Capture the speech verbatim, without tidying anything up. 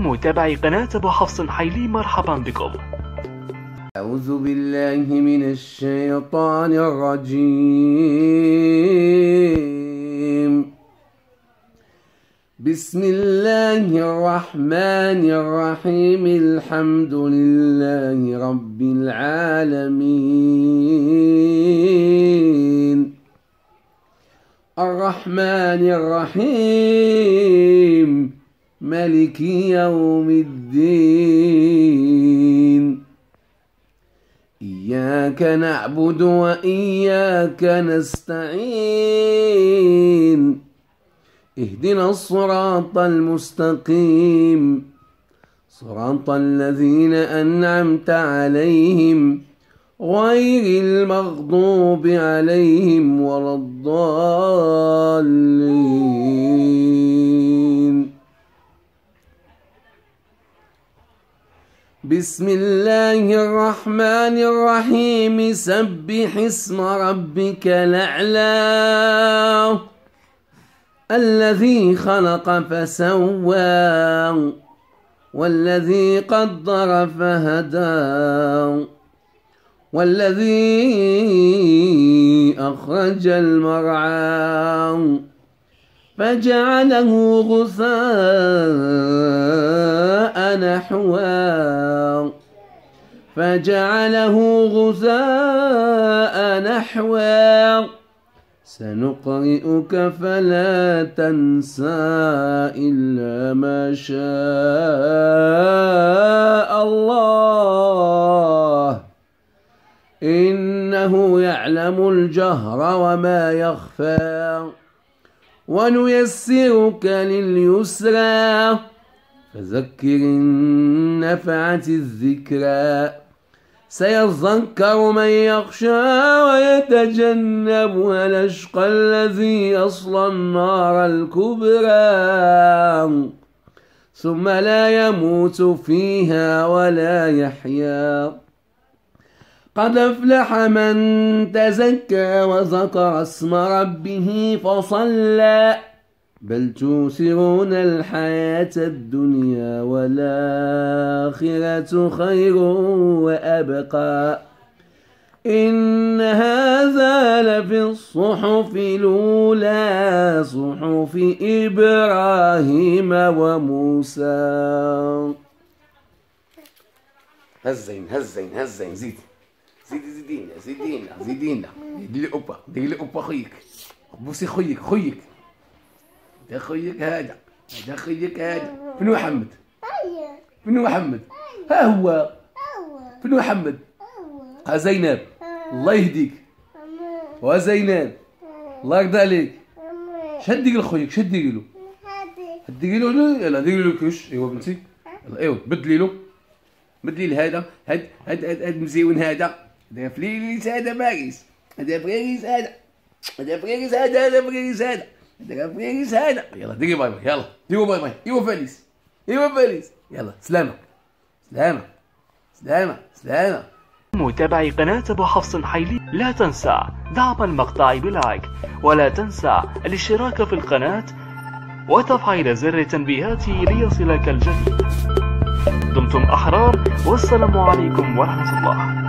متابعي قناة أبو حفص حيلي، مرحبا بكم. أعوذ بالله من الشيطان الرجيم. بسم الله الرحمن الرحيم. الحمد لله رب العالمين الرحمن الرحيم مالك يوم الدين. إياك نعبد وإياك نستعين. اهدنا الصراط المستقيم، صراط الذين أنعمت عليهم غير المغضوب عليهم ولا الضالين. بسم الله الرحمن الرحيم. سبح اسم ربك الأعلى الذي خلق فسوى والذي قدر فهدى والذي أخرج المرعى فجعله غثاء نحوا فجعله غثاء نحوا سنقرئك فلا تنسى إلا ما شاء الله إنه يعلم الجهر وما يخفى ونيسرك لليسرى فذكر إن نفعت الذكرى سيذكر من يخشى ويتجنبها الأشقى الذي يصلى النار الكبرى ثم لا يموت فيها ولا يحيا. قد أفلح من تزكى وذكر اسم ربه فصلى بل توثرون الحياة الدنيا والآخرة خير وأبقى إن هذا لفي الصحف الأولى صحف إبراهيم وموسى. هزين هزين هزين زيد زيد زيدينا زيدينا زيدينا ديري أوبا ديري أوبا خيك بوسي خيك خيك هذا خيك هذا هذا خيك هذا. فين محمد؟ فين محمد؟ ها هو فين محمد؟ ها زينب الله يهديك. وا زينب الله يرضى عليك. شدي له خويك شدي له هدي له يلا ديري له كوش. ايوا بنتي يلا ايوا بدلي له بدلي له هذا هاد هاد هاد مزيون هذا هذا فليس هذا ماريس هذا فريريس هذا هذا فريريس هذا هذا فريريس هذا هذا فريريس هذا. يلا ديري باي باي يلا ديروا باي باي. ايوا فاليس ايوا فاليس يلا سلامة سلامة سلامة سلامة. متابعي قناة أبو حفص حيلي، لا تنسى دعم المقطع بلايك ولا تنسى الاشتراك في القناة وتفعيل زر التنبيهات ليصلك الجديد. دمتم أحرار والسلام عليكم ورحمة الله.